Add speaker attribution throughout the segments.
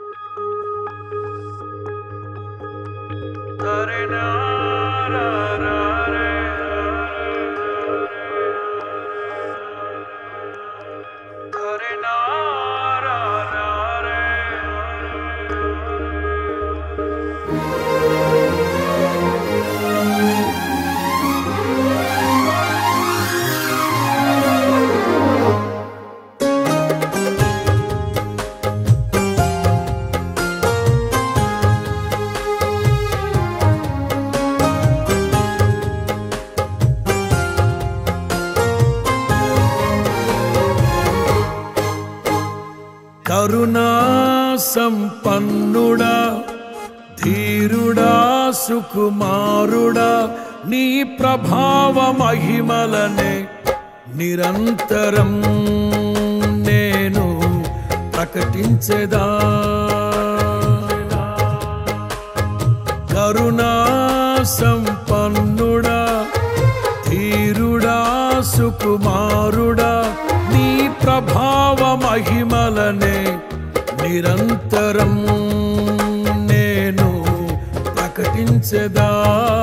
Speaker 1: కరుణా సంపన్నుడా ధీరుడా సుకుమారుడా నీ ప్రభావ మహిమలనే నిరంతరం నేను ప్రకటించెదా. కరుణా సంపన్నుడా ధీరుడా సుకుమారుడా నీ ప్రభావ మహిమలనే నిరంతరం నేను ప్రకటించెదా.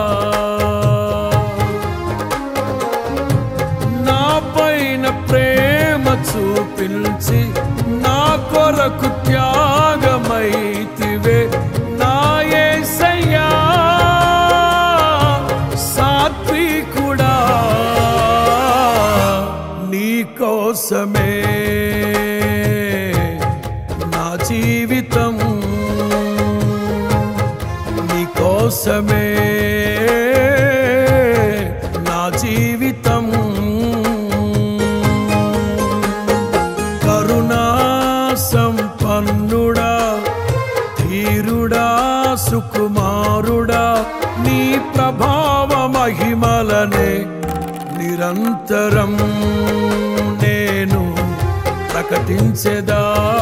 Speaker 1: నా పైన ప్రేమ చూపించి నా కొరకు త్యాగమైతివే నా యేసయ్యా సాత్వికుడా నీ కోసమే నా జీవితం నీ కోసమే నా జీవితం. కరుణా సంపన్నుడా ధీరుడా సుకుమారుడా నీ ప్రభావ మహిమలనే నిరంతరం నేను ప్రకటించెదా.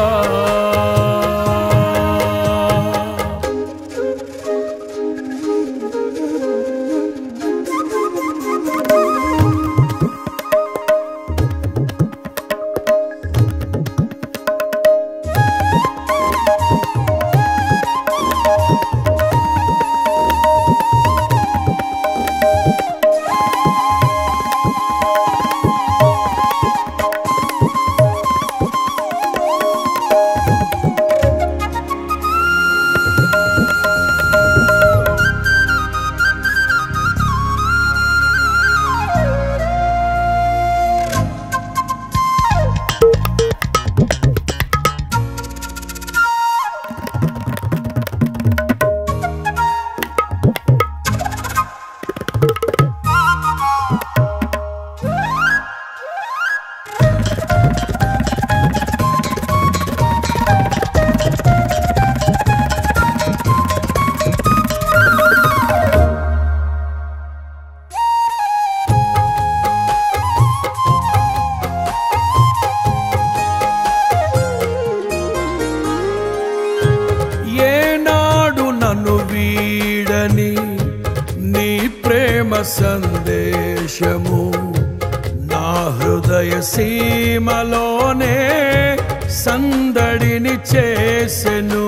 Speaker 1: వీడని నీ ప్రేమ సందేశము నా హృదయ సీమలోనే సందడిని చేసెను.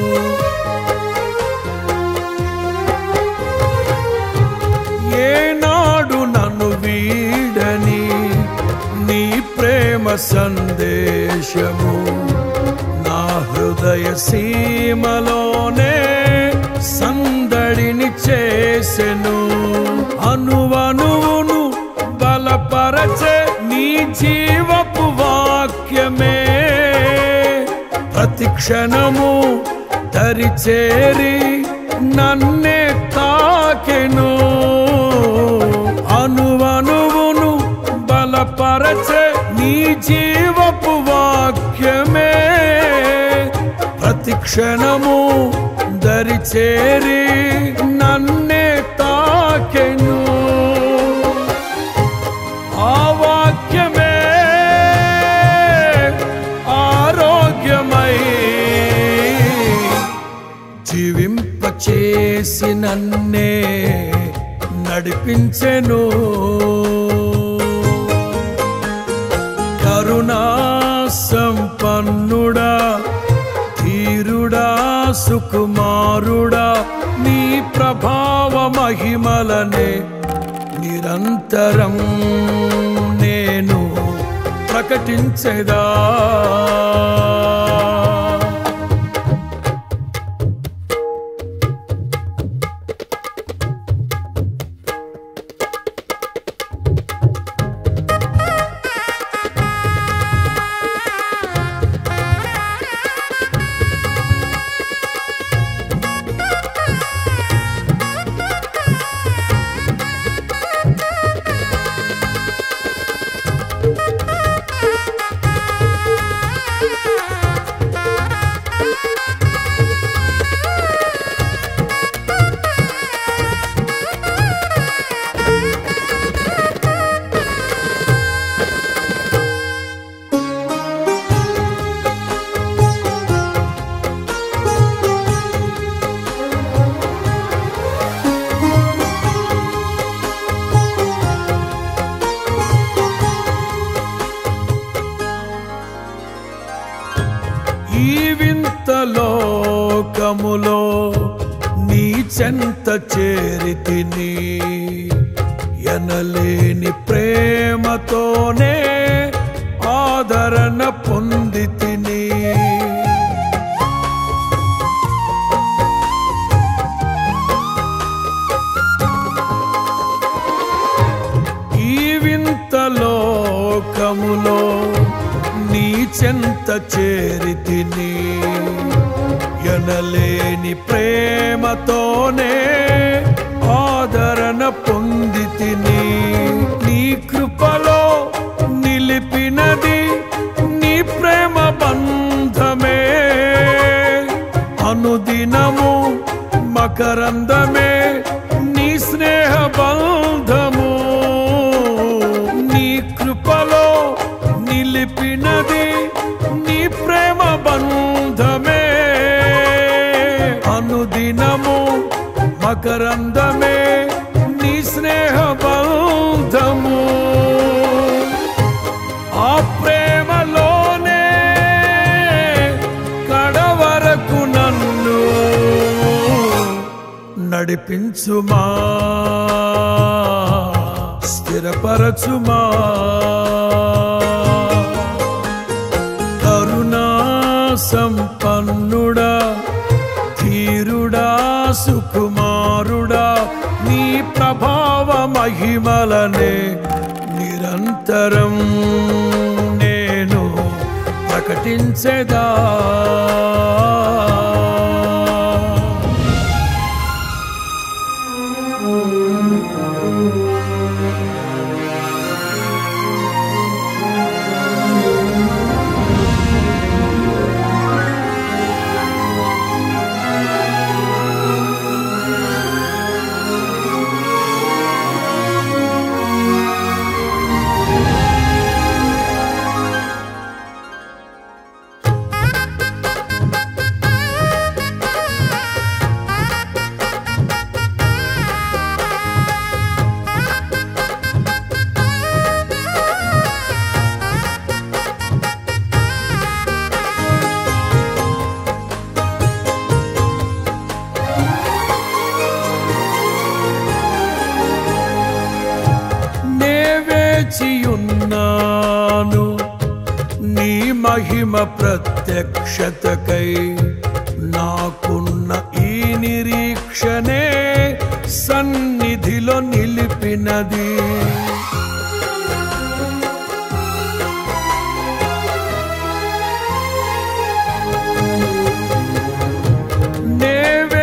Speaker 1: ఏనాడు నన్ను వీడని నీ ప్రేమ సందేశము నా హృదయ సీమలోనే సందడిని చేసెను. అనువనువును బలపరచే నీ జీవపు వాక్యమే ప్రతి క్షణము దరిచేరి నన్నే తాకెను. అనువనువును బలపరచే నీ జీవపు వాక్యమే ప్రతి క్షణము దరిచేరి నన్నే తాకెను. ఆ వాక్యమే ఆరోగ్యమై జీవింపచేసి నన్నే నడిపించెను. కరుణా సంపన్నుడా ధీరుడా నిరంతరం నేను ప్రకటించెదా. ఈ వింత లోకములో నీ చెంత చేరితిని, ఎనలేని ప్రేమతోనే ఆదరణ పొందితిని. ఈ వింత లోకములో నీ చెంత చేరితిని, ఎనలేని ప్రేమతోనే ఆదరణ పొందితిని. నీ కృపలో నిలిపినది నీ ప్రేమ బంధమే, అనుదినము మకరందమే నీ స్నేహ బంధము. నీ కృపలో నిలిపినది నీ ప్రేమ బంధమే, అనుదినము మకరందమే నీ స్నేహ బంధము. ఆ ప్రేమలోనే కడవరకు నన్ను నడిపించుమా, స్థిరపరచుమా. కరుణా సంపన్నుడా, ధీరుడా, సుకుమారుడా, నీ ప్రభావ మహిమలనే నిరంతరం నేను ప్రకటించెదా. వేచియున్నాను నీ మహిమ ప్రత్యక్షతకై, నాకున్న ఈ నిరీక్షనే సన్నిధిలో నిలిపినది. నే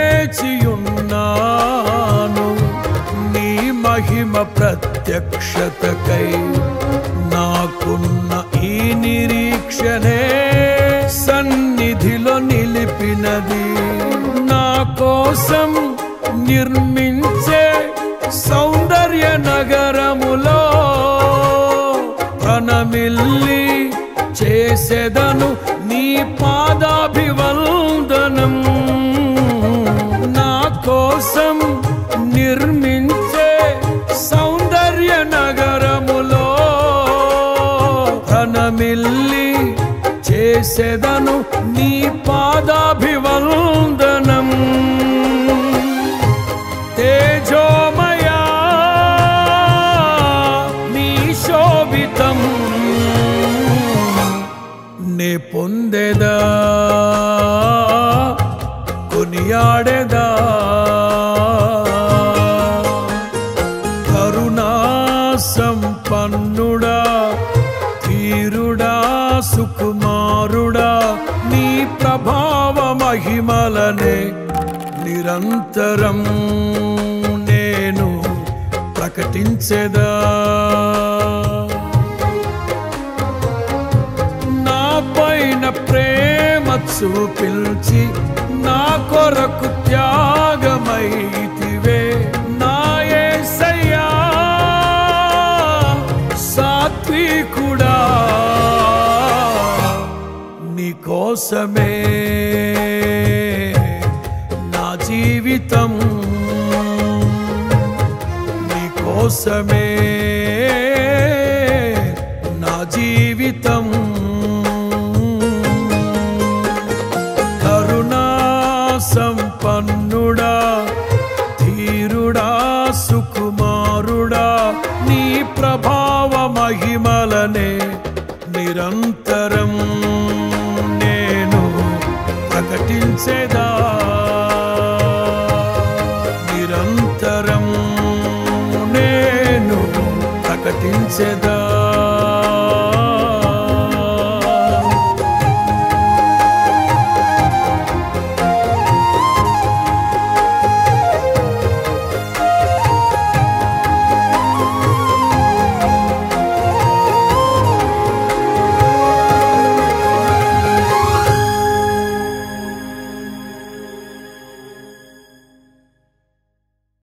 Speaker 1: వేచియున్నాను నీ మహిమ ప్రత్యక్షతకై, నాకున్న ఈ నిరీక్షనే సన్నిధిలో నిలిపినది. నా కోసం నిర్మించే సౌందర్య నగరములో ప్రణమిల్లి చేసెదను నీ పాదాభివందనం. నా కోసం నిర్మించే సౌందర్య నగరములో ప్రణమిల్లి చేసెదను నీ పాదాభివందనం. తేజోమయా సంపన్నుడా ధీరుడా సుకుమారుడా నీ ప్రభావ మహిమలనే నిరంతరం నేను ప్రకటించెదా నా పైన ప్రేమ చూపించి నా కొరకు త్యాగమైతివే నా యేసయ్యా సాత్వికుడా నీ కోసమే నా జీవితం నీ కోసమే నా జీవితం కరుణా సంపన్నుడా ధీరుడా సుకుమారుడా నీ ప్రభావ మహిమలనే నిరంతరం నేను ప్రకటించెదా నిరంతరం నేను ప్రకటించెదా